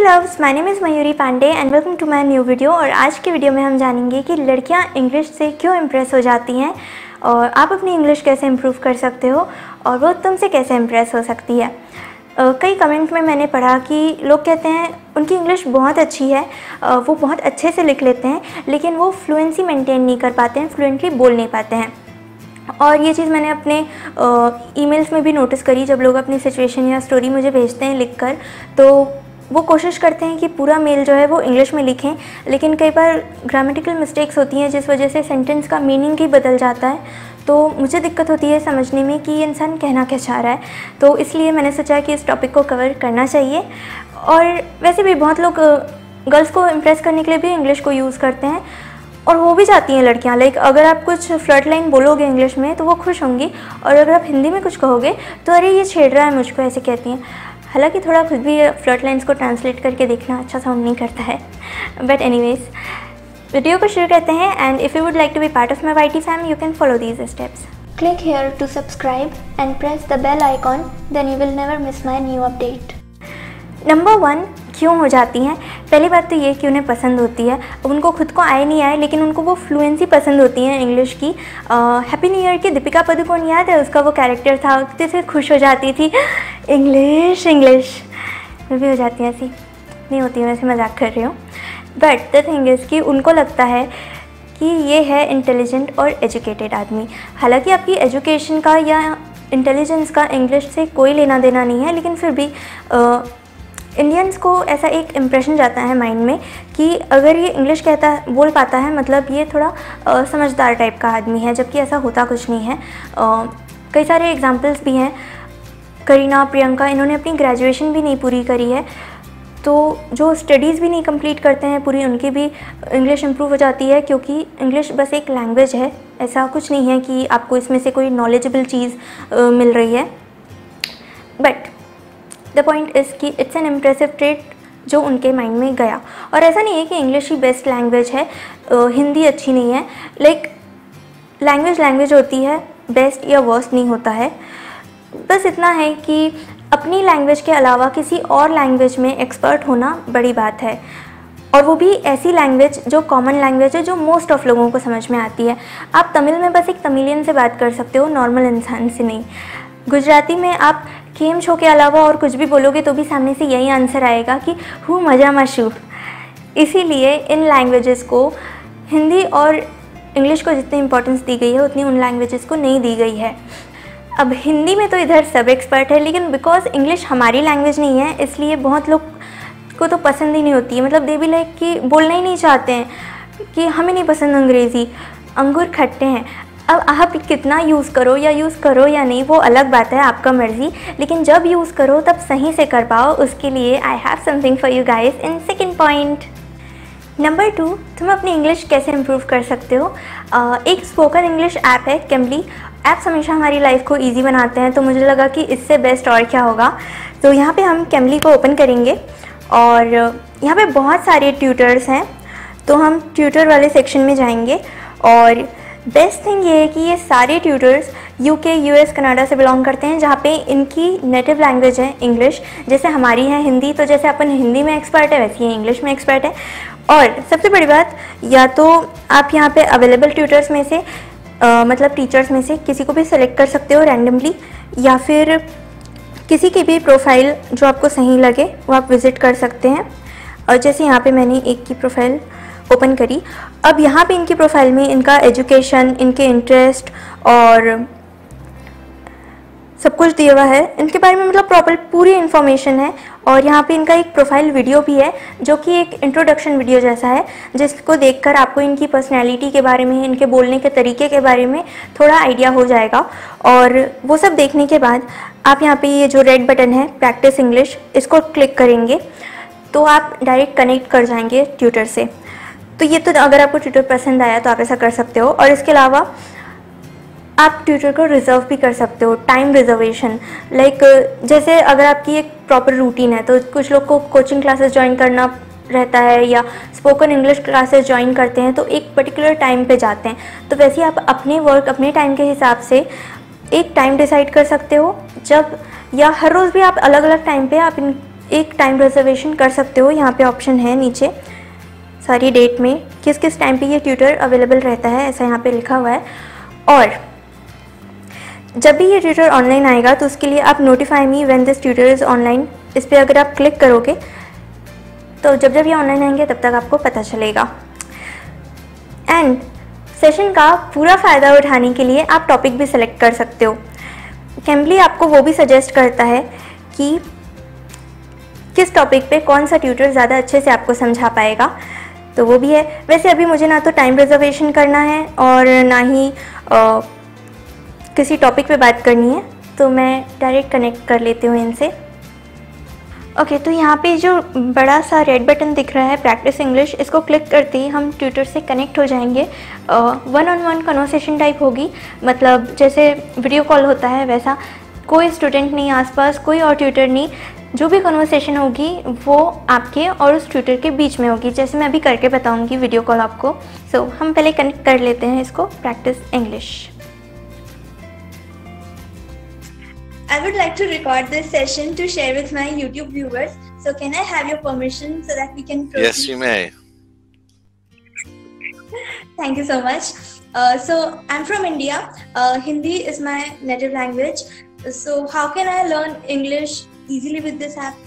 Loves, my name is Mayuri Pandey and welcome to my new video. और आज के video में हम जानेंगे कि लड़कियां इंग्लिश से क्यों इम्प्रेस हो जाती हैं और आप अपनी इंग्लिश कैसे इम्प्रूव कर सकते हो और वो तुमसे कैसे इम्प्रेस हो सकती है। कई कमेंट में मैंने पढ़ा कि लोग कहते हैं उनकी इंग्लिश बहुत अच्छी है, वो बहुत अच्छे से लिख लेते हैं, लेकिन वो फ्लुएंसी मेंटेन नहीं कर पाते हैं, फ्लुएंटली बोल नहीं पाते हैं। और ये चीज़ मैंने अपने ईमेल्स में भी नोटिस करी। जब लोग अपनी सिचुएशन या स्टोरी मुझे भेजते हैं लिखकर, तो वो कोशिश करते हैं कि पूरा मेल जो है वो इंग्लिश में लिखें, लेकिन कई बार ग्रामेटिकल मिस्टेक्स होती हैं जिस वजह से सेंटेंस का मीनिंग ही बदल जाता है। तो मुझे दिक्कत होती है समझने में कि ये इंसान कहना क्या चाह रहा है। तो इसलिए मैंने सोचा कि इस टॉपिक को कवर करना चाहिए। और वैसे भी बहुत लोग गर्ल्स को इम्प्रेस करने के लिए भी इंग्लिश को यूज़ करते हैं और हो भी जाती हैं लड़कियां। लाइक अगर आप कुछ फ्लर्ट लाइन बोलोगे इंग्लिश में तो वो खुश होंगी, और अगर आप हिंदी में कुछ कहोगे तो अरे ये छेड़ रहा है मुझको, ऐसे कहती हैं। हालांकि थोड़ा खुद भी फ्लर्ट लाइन्स को ट्रांसलेट करके देखना अच्छा साउंड नहीं करता है, बट एनीवेज वीडियो को शुरू करते हैं। And if you would like to be part of my YT fam, you can follow these steps. Click here to subscribe and press the bell icon, then you will never miss my new update. Number 1, क्यों हो जाती हैं। पहली बात तो ये कि उन्हें पसंद होती है। उनको खुद को आए नहीं आए, लेकिन उनको वो फ्लुएंसी पसंद होती है इंग्लिश की। हैप्पी न्यू ईयर की दीपिका पादुकोण याद है, उसका वो कैरेक्टर था, जिससे खुश हो जाती थी इंग्लिश मैं भी हो जाती हैं ऐसी, नहीं होती है, वैसे मजाक कर रही हूँ। बट द थिंग इज़ कि उनको लगता है कि ये है इंटेलिजेंट और एजुकेटेड आदमी। हालांकि आपकी एजुकेशन का या इंटेलिजेंस का इंग्लिश से कोई लेना देना नहीं है, लेकिन फिर भी इंडियंस को ऐसा एक इम्प्रेशन जाता है माइंड में कि अगर ये इंग्लिश बोल पाता है मतलब ये थोड़ा समझदार टाइप का आदमी है, जबकि ऐसा होता कुछ नहीं है। कई सारे एग्जांपल्स भी हैं। करीना, प्रियंका, इन्होंने अपनी ग्रेजुएशन भी नहीं पूरी करी है, तो जो स्टडीज़ भी नहीं कंप्लीट करते हैं पूरी, उनकी भी इंग्लिश इम्प्रूव हो जाती है, क्योंकि इंग्लिश बस एक लैंग्वेज है, ऐसा कुछ नहीं है कि आपको इसमें से कोई नॉलेजेबल चीज़ मिल रही है। बट द पॉइंट इज़ कि इट्स एन इम्प्रेसिव ट्रेट जो उनके माइंड में गया। और ऐसा नहीं है कि इंग्लिश ही बेस्ट लैंग्वेज है, हिंदी अच्छी नहीं है। लाइक लैंग्वेज होती है, बेस्ट या वर्स्ट नहीं होता है। बस इतना है कि अपनी लैंग्वेज के अलावा किसी और लैंग्वेज में एक्सपर्ट होना बड़ी बात है, और वो भी ऐसी लैंग्वेज जो कॉमन लैंग्वेज है, जो मोस्ट ऑफ लोगों को समझ में आती है। आप तमिल में बस एक तमिलियन से बात कर सकते हो, नॉर्मल इंसान से नहीं। गुजराती में आप केम छो के अलावा और कुछ भी बोलोगे तो भी सामने से यही आंसर आएगा कि हूँ मजा मशू। इसीलिए इन लैंग्वेजेस को, हिंदी और इंग्लिश को जितनी इंपॉर्टेंस दी गई है उतनी उन लैंग्वेजेस को नहीं दी गई है। अब हिंदी में तो इधर सब एक्सपर्ट है, लेकिन बिकॉज इंग्लिश हमारी लैंग्वेज नहीं है, इसलिए बहुत लोग को तो पसंद ही नहीं होती है। मतलब दे भी लाइक कि बोलना ही नहीं चाहते हैं कि हमें नहीं पसंद अंग्रेज़ी, अंगूर खट्टे हैं। अब आप कितना यूज़ करो या नहीं, वो अलग बात है, आपका मर्ज़ी, लेकिन जब यूज़ करो तब सही से कर पाओ। उसके लिए I have something for you guys in second point. Number 2, तुम अपनी इंग्लिश कैसे इम्प्रूव कर सकते हो। एक स्पोकन इंग्लिश ऐप है कैम्बली। ऐप्स हमेशा हमारी लाइफ को ईजी बनाते हैं, तो मुझे लगा कि इससे बेस्ट और क्या होगा। तो यहाँ पे हम कैम्बली को ओपन करेंगे और यहाँ पे बहुत सारे ट्यूटर्स हैं, तो हम ट्यूटर वाले सेक्शन में जाएंगे। और बेस्ट थिंग ये है कि ये सारे ट्यूटर्स यूके, यूएस, कनाडा से बिलोंग करते हैं, जहाँ पे इनकी नेटिव लैंग्वेज है इंग्लिश। जैसे हमारी है हिंदी, तो जैसे अपन हिंदी में एक्सपर्ट है वैसे ही इंग्लिश में एक्सपर्ट है। और सबसे बड़ी बात, या तो आप यहाँ पे अवेलेबल ट्यूटर्स में से मतलब टीचर्स में से किसी को भी सिलेक्ट कर सकते हो रैंडमली, या फिर किसी की भी प्रोफाइल जो आपको सही लगे वो आप विज़िट कर सकते हैं। और जैसे यहाँ पे मैंने एक की प्रोफाइल ओपन करी। अब यहाँ पे इनकी प्रोफाइल में इनका एजुकेशन, इनके इंटरेस्ट और सब कुछ दिया हुआ है इनके बारे में, मतलब प्रॉपर पूरी इन्फॉर्मेशन है। और यहाँ पे इनका एक प्रोफाइल वीडियो भी है, जो कि एक इंट्रोडक्शन वीडियो जैसा है, जिसको देखकर आपको इनकी पर्सनैलिटी के बारे में, इनके बोलने के तरीके के बारे में थोड़ा आइडिया हो जाएगा। और वो सब देखने के बाद आप यहाँ पे ये जो रेड बटन है प्रैक्टिस इंग्लिश, इसको क्लिक करेंगे तो आप डायरेक्ट कनेक्ट कर जाएंगे ट्यूटर से। तो ये तो अगर आपको ट्यूटर पसंद आया तो आप ऐसा कर सकते हो। और इसके अलावा आप ट्यूटर को रिज़र्व भी कर सकते हो, टाइम रिजर्वेशन। लाइक जैसे अगर आपकी एक प्रॉपर रूटीन है, तो कुछ लोग को कोचिंग क्लासेस ज्वाइन करना रहता है या स्पोकन इंग्लिश क्लासेस ज्वाइन करते हैं, तो एक पर्टिकुलर टाइम पे जाते हैं। तो वैसे ही आप अपने वर्क, अपने टाइम के हिसाब से एक टाइम डिसाइड कर सकते हो, जब या हर रोज़ भी आप अलग अलग टाइम पे आप एक टाइम रिजर्वेशन कर सकते हो। यहाँ पे ऑप्शन है नीचे सारी डेट में किस किस टाइम पे ये ट्यूटर अवेलेबल रहता है, ऐसा यहाँ पे लिखा हुआ है। और जब भी ये ट्यूटर ऑनलाइन आएगा तो उसके लिए आप notify me when this tutor is online, इस पर अगर आप क्लिक करोगे तो जब जब ये ऑनलाइन आएंगे तब तक आपको पता चलेगा। एंड सेशन का पूरा फ़ायदा उठाने के लिए आप टॉपिक भी सिलेक्ट कर सकते हो। कैम्बली आपको वो भी सजेस्ट करता है कि किस टॉपिक पे कौन सा ट्यूटर ज़्यादा अच्छे से आपको समझा पाएगा, तो वो भी है। वैसे अभी मुझे ना तो टाइम रिजर्वेशन करना है और ना ही किसी टॉपिक पे बात करनी है, तो मैं डायरेक्ट कनेक्ट कर लेती हूँ इनसे। ओके, तो यहाँ पे जो बड़ा सा रेड बटन दिख रहा है प्रैक्टिस इंग्लिश, इसको क्लिक करते ही हम ट्यूटर से कनेक्ट हो जाएंगे। 1-on-1 कन्वर्सेशन टाइप होगी, मतलब जैसे वीडियो कॉल होता है वैसा। कोई स्टूडेंट नहीं आसपास, कोई और ट्यूटर नहीं, जो भी कन्वर्सेशन होगी वो आपके और उस ट्यूटर के बीच में होगी, जैसे मैं अभी करके बताऊंगी वीडियो कॉल आपको। सो हम पहले कनेक्ट कर लेते हैं इसको, practice English. I would like to record this session to share with my YouTube viewers. So can I have your permission so that we can proceed? Yes, you may. Thank you so much. So I'm from India. Hindi is my native language. So how can I learn English easily with this app?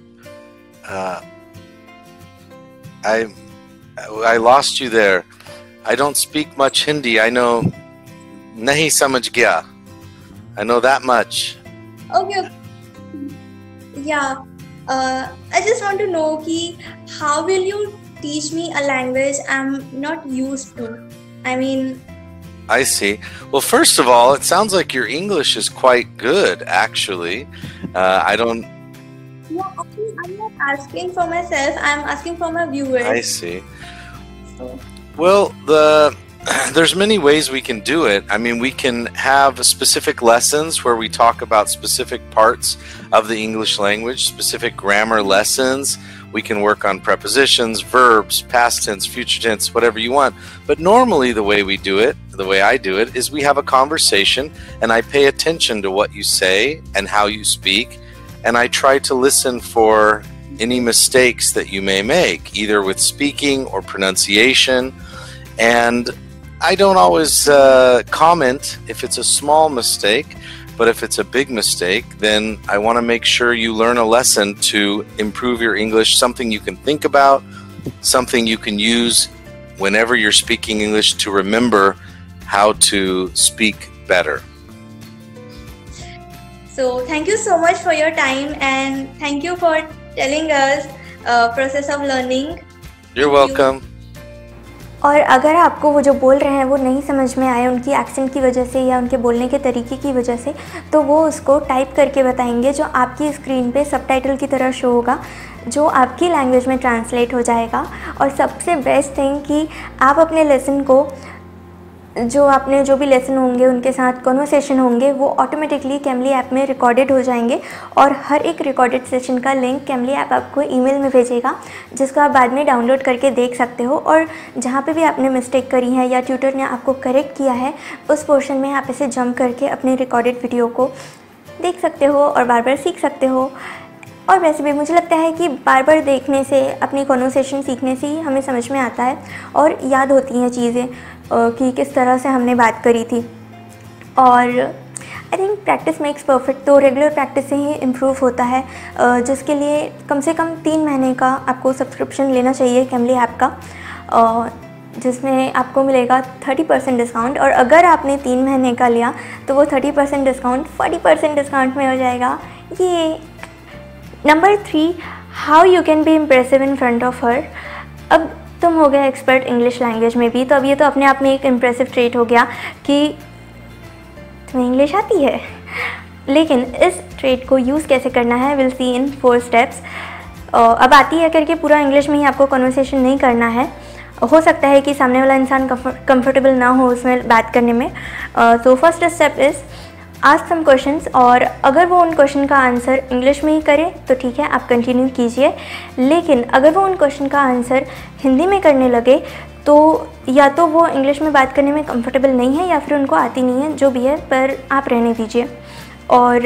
I lost you there. I don't speak much Hindi. I know nahi samajh gaya. I know that much. Okay. Yeah. I just want to know ki how will you teach me a language I'm not used to? I mean. I see. Well, first of all, it sounds like your English is quite good, actually. I don't. Yeah, actually, I'm not asking for myself. I'm asking for my viewers. I see. Well, there's many ways we can do it. I mean, we can have specific lessons where we talk about specific parts of the English language, specific grammar lessons. We can work on prepositions, verbs, past tense, future tense, whatever you want. But normally the way we do it, the way I do it, is we have a conversation and I pay attention to what you say and how you speak, and I try to listen for any mistakes that you may make, either with speaking or pronunciation. And I don't always comment if it's a small mistake, but if it's a big mistake, then I want to make sure you learn a lesson to improve your English, something you can think about, something you can use whenever you're speaking English to remember how to speak better. So thank you so much for your time and thank you for telling us process of learning. You're welcome. और अगर आपको वो जो बोल रहे हैं वो नहीं समझ में आए उनकी एक्सेंट की वजह से या उनके बोलने के तरीके की वजह से, तो वो उसको टाइप करके बताएंगे, जो आपकी स्क्रीन पे सबटाइटल की तरह शो होगा, जो आपकी लैंग्वेज में ट्रांसलेट हो जाएगा। और सबसे बेस्ट थिंग कि आप अपने लेसन को, जो भी लेसन होंगे उनके साथ कन्वर्सेशन होंगे, वो ऑटोमेटिकली कैम्बली ऐप में रिकॉर्डेड हो जाएंगे और हर एक रिकॉर्डेड सेशन का लिंक कैम्बली ऐप आपको ईमेल में भेजेगा, जिसको आप बाद में डाउनलोड करके देख सकते हो। और जहाँ पे भी आपने मिस्टेक करी है या ट्यूटर ने आपको करेक्ट किया है, उस पोर्शन में आप इसे जंप करके अपने रिकॉर्डेड वीडियो को देख सकते हो और बार बार सीख सकते हो। और वैसे भी मुझे लगता है कि बार बार देखने से, अपनी कन्वर्सेशन सीखने से ही हमें समझ में आता है और याद होती हैं चीज़ें कि किस तरह से हमने बात करी थी। और I think practice makes perfect, तो रेगुलर प्रैक्टिस से ही इम्प्रूव होता है, जिसके लिए कम से कम 3 महीने का आपको सब्सक्रिप्शन लेना चाहिए कैम्बली ऐप का, जिसमें आपको मिलेगा 30% डिस्काउंट। और अगर आपने 3 महीने का लिया तो वो 30% डिस्काउंट 40% डिस्काउंट में हो जाएगा। ये number 3, how you can be impressive in front of her. अब तुम हो गए एक्सपर्ट इंग्लिश लैंग्वेज में भी, तो अब ये तो अपने आप में एक इम्प्रेसिव ट्रेट हो गया कि तुम्हें इंग्लिश आती है। लेकिन इस ट्रेट को यूज़ कैसे करना है, विल सी इन 4 स्टेप्स। अब आती है करके पूरा इंग्लिश में ही आपको कन्वर्सेशन नहीं करना है, हो सकता है कि सामने वाला इंसान कंफर्टेबल ना हो उसमें बात करने में। तो first step is ask some questions, और अगर वो उन क्वेश्चन का आंसर इंग्लिश में ही करे तो ठीक है, आप कंटिन्यू कीजिए। लेकिन अगर वो उन क्वेश्चन का आंसर हिंदी में करने लगे तो या तो वो इंग्लिश में बात करने में कंफर्टेबल नहीं है या फिर उनको आती नहीं है, जो भी है, पर आप रहने दीजिए। और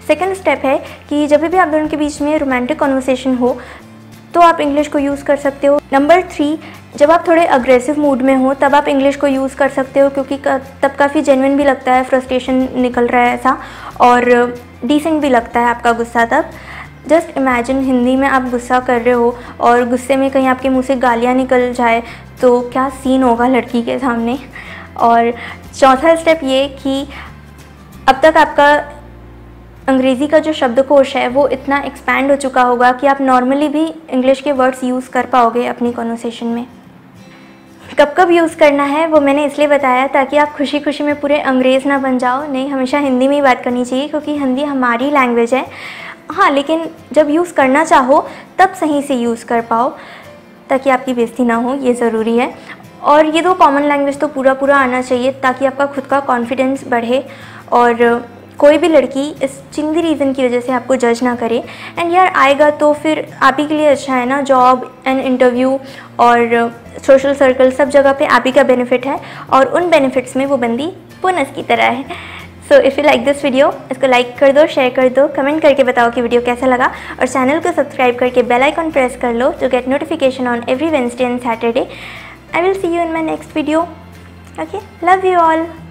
सेकंड स्टेप है कि जब भी आप दोनों के बीच में रोमांटिक कन्वर्सेशन हो तो आप इंग्लिश को यूज़ कर सकते हो। नंबर 3, जब आप थोड़े अग्रेसिव मूड में हो तब आप इंग्लिश को यूज़ कर सकते हो, क्योंकि तब काफ़ी जेन्युइन भी लगता है, फ्रस्ट्रेशन निकल रहा है ऐसा, और डिसेंट भी लगता है आपका गुस्सा तब। जस्ट इमेजिन हिंदी में आप गुस्सा कर रहे हो और गुस्से में कहीं आपके मुंह से गालियाँ निकल जाए तो क्या सीन होगा लड़की के सामने। और चौथा स्टेप ये कि अब तक आपका अंग्रेज़ी का जो शब्दकोश है वो इतना एक्सपैंड हो चुका होगा कि आप नॉर्मली भी इंग्लिश के वर्ड्स यूज़ कर पाओगे अपनी कॉन्वर्सेशन में। कब कब यूज़ करना है वो मैंने इसलिए बताया ताकि आप खुशी खुशी में पूरे अंग्रेज़ ना बन जाओ। नहीं, हमेशा हिंदी में ही बात करनी चाहिए क्योंकि हिंदी हमारी लैंग्वेज है। हाँ, लेकिन जब यूज़ करना चाहो तब सही से यूज़ कर पाओ ताकि आपकी बेइज्जती ना हो, ये ज़रूरी है। और ये 2 कॉमन लैंग्वेज तो पूरा आना चाहिए ताकि आपका खुद का कॉन्फिडेंस बढ़े और कोई भी लड़की इस चिंदी रीज़न की वजह से आपको जज ना करे। एंड यार, आएगा तो फिर आप ही के लिए अच्छा है ना, जॉब एंड इंटरव्यू और सोशल सर्कल सब जगह पे आप ही का बेनिफिट है और उन बेनिफिट्स में वो बंदी बोनस की तरह है। So if you like this video, इसको लाइक कर दो, शेयर कर दो, कमेंट करके बताओ कि वीडियो कैसा लगा और चैनल को सब्सक्राइब करके बेल आइकन प्रेस कर लो to get notification on every Wednesday and Saturday. I will see you in my next video. Okay, love you all.